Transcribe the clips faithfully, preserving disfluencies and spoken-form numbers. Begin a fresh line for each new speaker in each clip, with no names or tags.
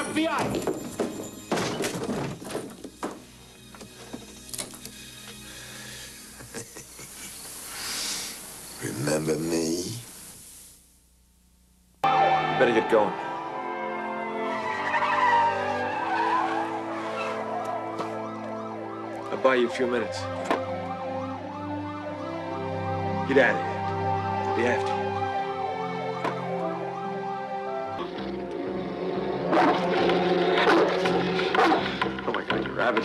F B I!
Remember me?
You better get going. I'll buy you a few minutes. Get out of here. I'll be after you. Oh my God, you rabbit.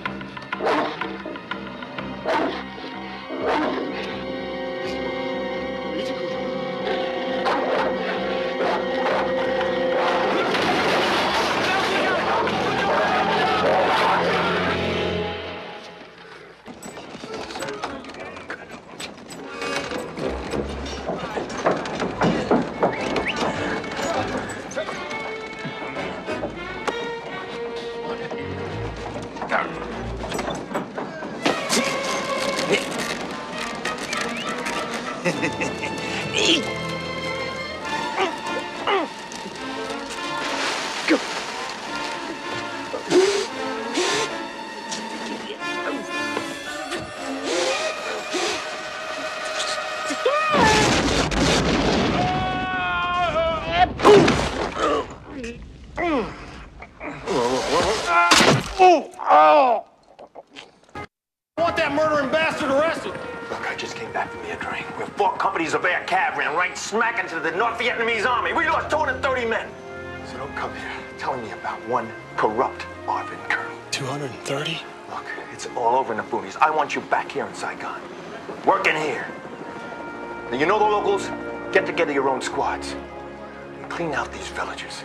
Smack into the North Vietnamese army. We lost two hundred thirty men. So don't come here telling me about one corrupt Marvin colonel.
two hundred thirty?
Look, it's all over in the boonies. I want you back here in Saigon, working here. Now, you know the locals? Get together your own squads and clean out these villages.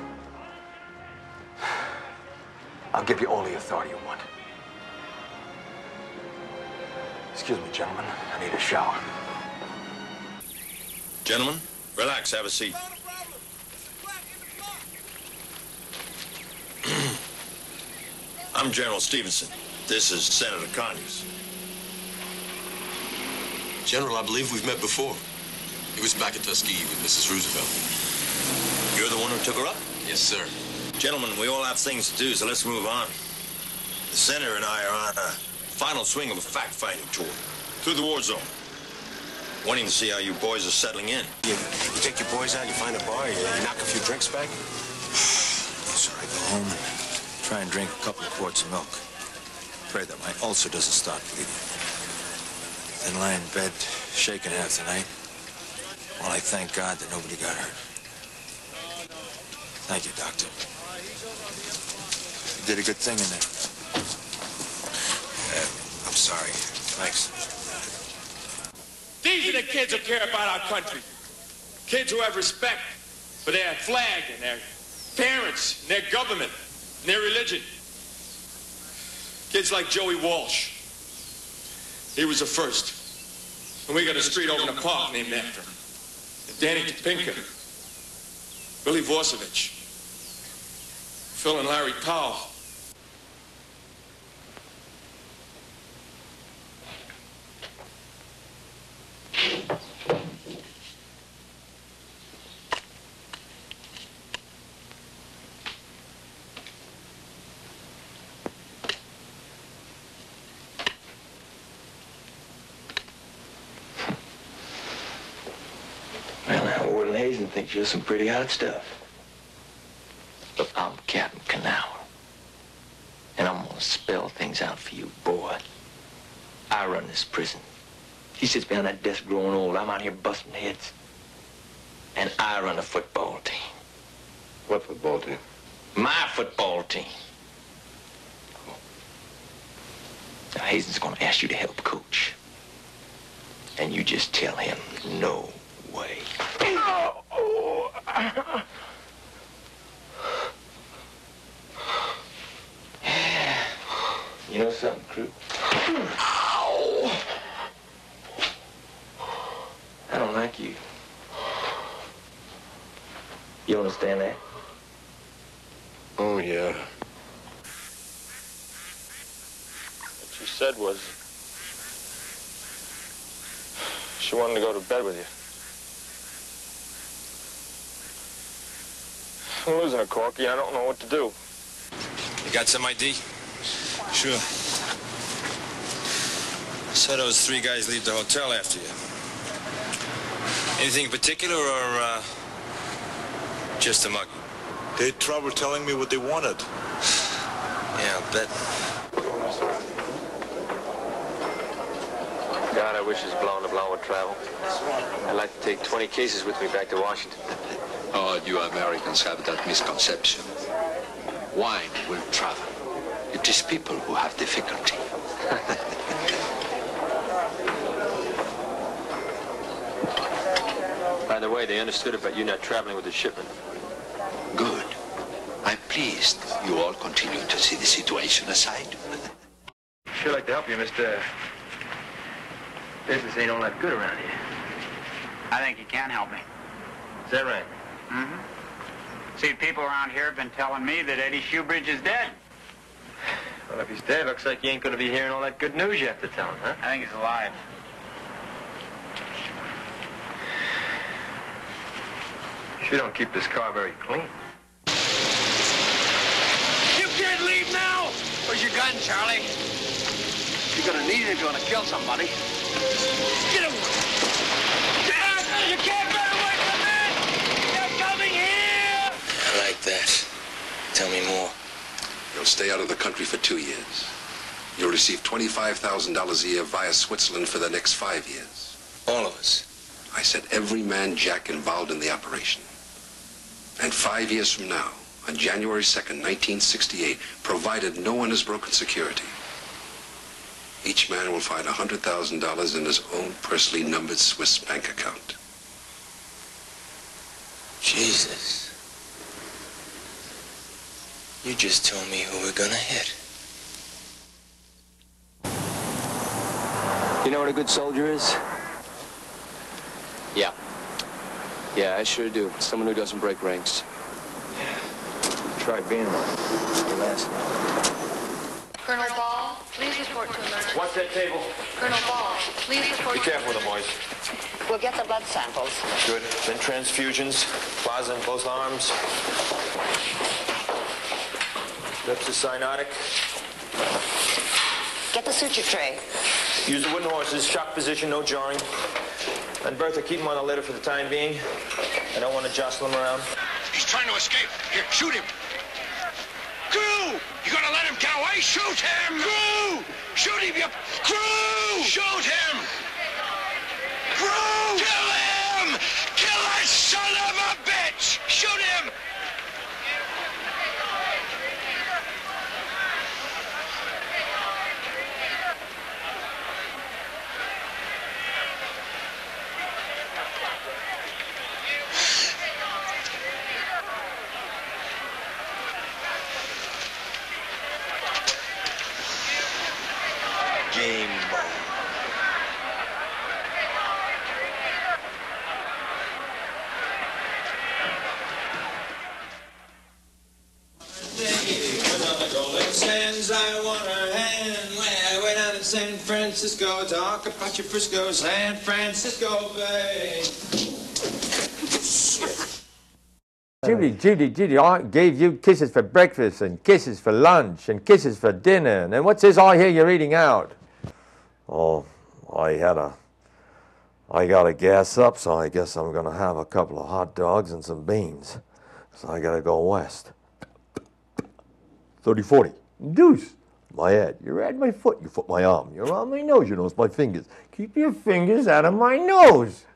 I'll give you all the authority you want. Excuse me, gentlemen. I need a shower.
Gentlemen, relax, have a seat. I'm General Stevenson. This is Senator Conyers.
General, I believe we've met before. It was back at Tuskegee with Missus Roosevelt.
You're the one who took her up?
Yes, sir.
Gentlemen, we all have things to do, so let's move on. The Senator and I are on a final swing of a fact-finding tour through the war zone. Wanting to see how you boys are settling in.
You, you take your boys out, you find a bar, you, you knock a few drinks back?
So I go home and try and drink a couple of quarts of milk. Pray that my ulcer doesn't start bleeding. Then lie in bed, shaking half the night, while I thank God that nobody got hurt. Thank you, Doctor. You did a good thing in there. Uh, I'm sorry. Thanks.
These are the kids who care about our country. Kids who have respect for their flag and their parents, and their government, and their religion. Kids like Joey Walsh. He was the first. And we got a street over in the park named after him. And Danny Topinka. Billy Vorsovich. Phil and Larry Powell.
Hazen thinks you're some pretty hot stuff. Look, I'm Captain Knauer. And I'm gonna spell things out for you, boy. I run this prison. He sits behind that desk growing old. I'm out here busting heads. And I run a football team.
What football team?
My football team. Now, Hazen's gonna ask you to help coach. And you just tell him no way. You know something, Crew? Ow! I don't like you. You understand that?
Oh, yeah.
What she said was she wanted to go to bed with you. I'm losing a Corky. I don't know what to do.
You got some I D?
Sure.
I saw those three guys leave the hotel after you. Anything in particular, or uh, just a mug?
They had trouble telling me what they wanted.
Yeah, I'll bet.
God, I wish this blown the blown would travel. I'd like to take twenty cases with me back to Washington.
Oh, you Americans have that misconception. Wine will travel. It is people who have difficulty.
By the way, they understood about you not traveling with the shipment.
Good. I'm pleased you all continue to see the situation aside.
Sure like to help you, mister. Business ain't all that good around here.
I think you can help me.
Is that right?
Mm-hmm. See, people around here have been telling me that Eddie Shoebridge is dead.
Well, if he's dead, looks like you ain't gonna be hearing all that good news you have to tell him, huh?
I think he's alive.
Sure don't keep this car very clean.
You can't leave now! Where's your gun, Charlie? You're gonna need it if you want to kill somebody. Get him! Dad, you can't run away from this! They're coming here!
I like that. Tell me more.
You'll stay out of the country for two years. You'll receive twenty-five thousand dollars a year via Switzerland for the next five years.
All of us.
I said every man Jack involved in the operation. And five years from now, on January second, nineteen sixty-eight, provided no one has broken security, each man will find one hundred thousand dollars in his own personally numbered Swiss bank account.
Jesus. You just told me who we're gonna hit.
You know what a good soldier is? Yeah. Yeah, I sure do. Someone who doesn't break ranks.
Try being one. Last
Colonel Ball, please report to emergency.
Watch that table.
Colonel Ball, please report
Be
to
careful with them, boys.
We'll get the blood samples.
Good. Then transfusions, plasma in both arms. Lips are cyanotic.
Get the suture tray.
Use the wooden horses. Shock position, no jarring. And Bertha, keep him on the litter for the time being. I don't want to jostle him around.
He's trying to escape. Here, shoot him. Crew! You gonna let him get away? Shoot him! Crew! Shoot him, you... Crew! Shoot him! Crew! Kill him! Kill that son of a bitch! Shoot him!
Game ball.
I want her hand when I went out in San Francisco. Talk about your Frisco, San Francisco Bay.
Judy, Judy, Judy, I gave you kisses for breakfast and kisses for lunch and kisses for dinner. And then what's this I hear you're eating out? Oh, I had a, I got to gas up, so I guess I'm going to have a couple of hot dogs and some beans. So I got to go west. thirty forty. Deuce. My head. You're at my foot. Your foot, my arm. You're on my nose. Your nose, my fingers. Keep your fingers out of my nose.